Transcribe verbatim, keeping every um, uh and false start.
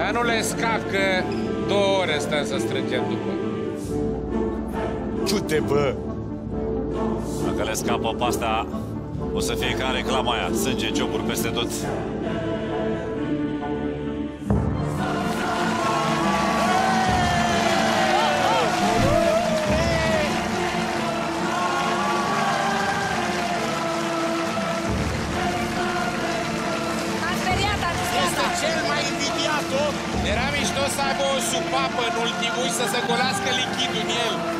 Dar nu le scap că două ore stăm să strângem după. Du-te, bă! Dacă le scapă pe asta, o să fie ca în reclama aia. Sânge, ciocuri peste tot. Este cel mai invidiat om. Era mișto să aibă o supapă în ultimul și să se golească lichidul în el.